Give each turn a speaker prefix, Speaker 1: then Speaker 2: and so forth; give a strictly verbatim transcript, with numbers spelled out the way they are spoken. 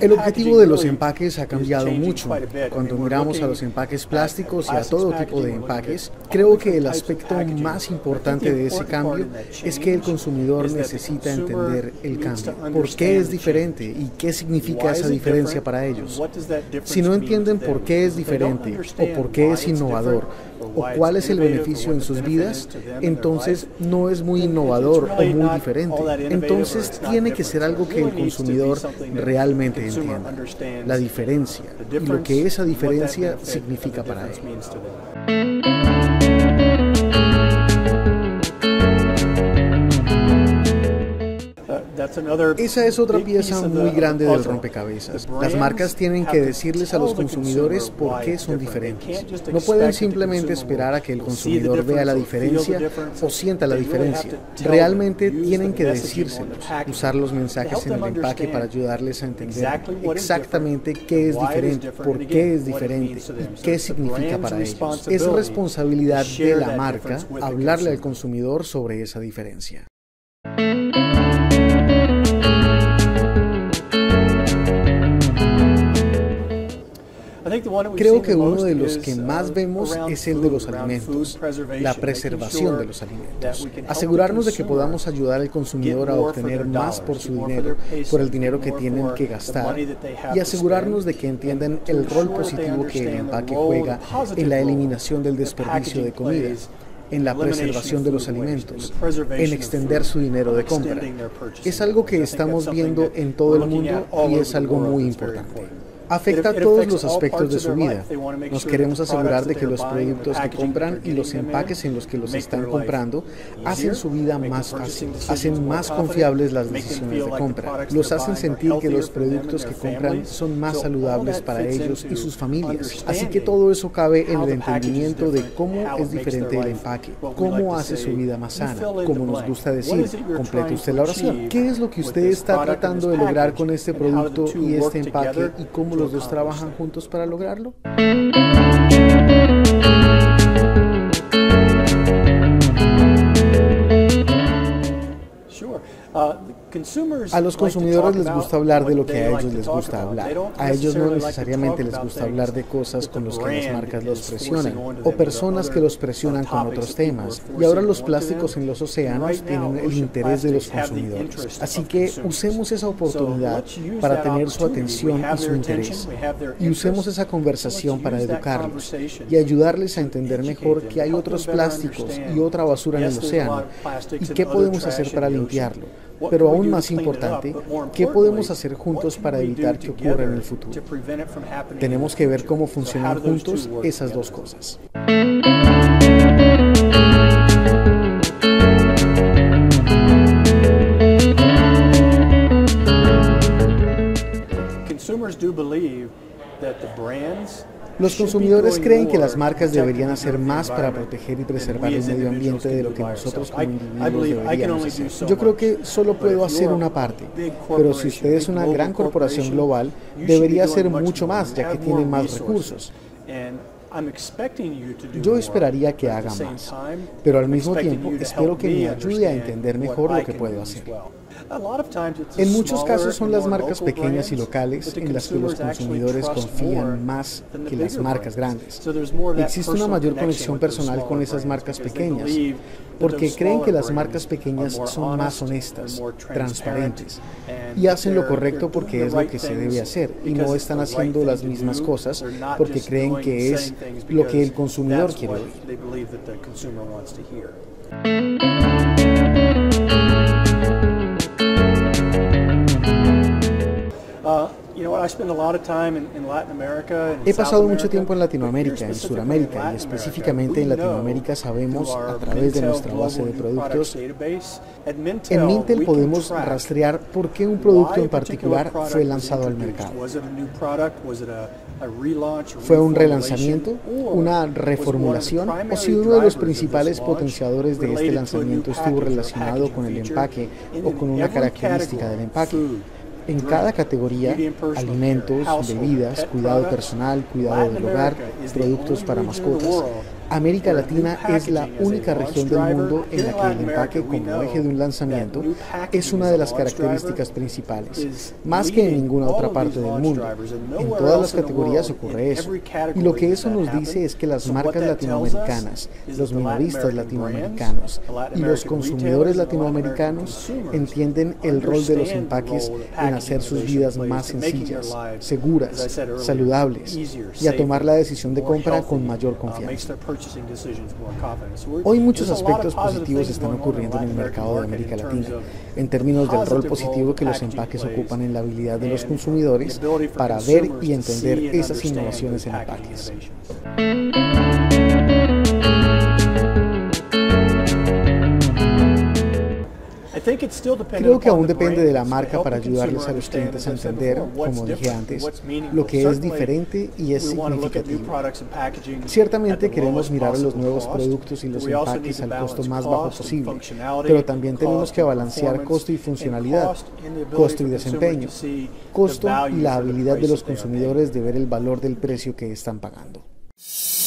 Speaker 1: El objetivo de los empaques ha cambiado mucho. Cuando miramos a los empaques plásticos y a todo tipo de empaques, creo que el aspecto más importante de ese cambio es que el consumidor necesita entender el cambio. ¿Por qué es diferente y qué significa esa diferencia para ellos? Si no entienden por qué es diferente o por qué es innovador o cuál es el beneficio en sus vidas, entonces no es muy innovador o muy diferente. Entonces tiene que ser algo que el consumidor realmente entienda, la diferencia y lo que esa diferencia significa para él. Esa es otra pieza muy grande del rompecabezas. Las marcas tienen que decirles a los consumidores por qué son diferentes. No pueden simplemente esperar a que el consumidor vea la diferencia o sienta la diferencia. Realmente tienen que decírselos, usar los mensajes en el empaque para ayudarles a entender exactamente qué es diferente, por qué es diferente y qué significa para ellos. Es responsabilidad de la marca hablarle al consumidor sobre esa diferencia. Creo que uno de los que más vemos es el de los alimentos, la preservación de los alimentos. Asegurarnos de que podamos ayudar al consumidor a obtener más por su dinero, por el dinero que tienen que gastar, y asegurarnos de que entiendan el rol positivo que el empaque juega en la eliminación del desperdicio de comida, en la preservación de los alimentos, en extender su dinero de compra. Es algo que estamos viendo en todo el mundo y es algo muy importante. Afecta a todos los aspectos de su vida. Nos queremos asegurar de que los productos que compran y los empaques en los que los están comprando hacen su vida más fácil, hacen más confiables las decisiones de compra, los hacen sentir que los productos que compran son más saludables para ellos y sus familias. Así que todo eso cabe en el entendimiento de cómo es diferente el empaque, cómo hace su vida más sana, como nos gusta decir. Complete usted la oración. ¿Qué es lo que usted está tratando de lograr con este producto y este empaque y cómo los dos trabajan juntos para lograrlo? A los consumidores les gusta hablar de lo que a ellos les gusta hablar. A ellos no necesariamente les gusta hablar de cosas con las que las marcas los presionan o personas que los presionan con otros temas. Y ahora los plásticos en los océanos tienen el interés de los consumidores. Así que usemos esa oportunidad para tener su atención y su interés. Y usemos esa conversación para educarlos y ayudarles a entender mejor que hay otros plásticos y otra basura en el océano y qué podemos hacer para limpiarlo. Pero aún más importante, ¿qué podemos hacer juntos para evitar que ocurra en el futuro? Tenemos que ver cómo funcionan juntos esas dos cosas.
Speaker 2: Consumers do believe that the brands
Speaker 1: Los consumidores creen que las marcas deberían hacer más para proteger y preservar el medio ambiente de lo que nosotros como individuos deberíamos hacer. Yo creo que solo puedo hacer una parte, pero si usted es una gran corporación global, debería hacer mucho más, ya que tiene más recursos. Yo esperaría que haga más, pero al mismo tiempo espero que me ayude a entender mejor lo que puedo hacer. En muchos casos son las marcas pequeñas y locales en las que los consumidores confían más que las marcas grandes. Existe una mayor conexión personal con esas marcas pequeñas, porque creen que las marcas pequeñas son más honestas, transparentes, y hacen lo correcto porque es lo que se debe hacer, y no están haciendo las mismas cosas porque creen que es lo que el consumidor quiere oír. He pasado mucho tiempo en Latinoamérica, en Sudamérica y específicamente en Latinoamérica sabemos a través de nuestra base de productos. En Mintel podemos rastrear por qué un producto en particular fue lanzado al mercado. ¿Fue un relanzamiento, una reformulación o si uno de los principales potenciadores de este lanzamiento estuvo relacionado con el empaque o con una característica del empaque? En cada categoría, alimentos, bebidas, cuidado personal, cuidado del hogar, productos para mascotas, América Latina es la única región del mundo en la que el empaque como eje de un lanzamiento es una de las características principales, más que en ninguna otra parte del mundo. En todas las categorías ocurre eso, y lo que eso nos dice es que las marcas latinoamericanas, los minoristas latinoamericanos y los consumidores latinoamericanos entienden el rol de los empaques en hacer sus vidas más sencillas, seguras, saludables y a tomar la decisión de compra con mayor confianza. Hoy muchos aspectos positivos están ocurriendo en el mercado de América Latina, en términos del rol positivo que los empaques ocupan en la habilidad de los consumidores para ver y entender esas innovaciones en empaques. Creo que aún depende de la marca para ayudarles a los clientes a entender, como dije antes, lo que es diferente y es significativo. Ciertamente queremos mirar a los nuevos productos y los empaques al costo más bajo posible, pero también tenemos que balancear costo y funcionalidad, costo y desempeño, costo y la habilidad de los consumidores de ver el valor del precio que están pagando.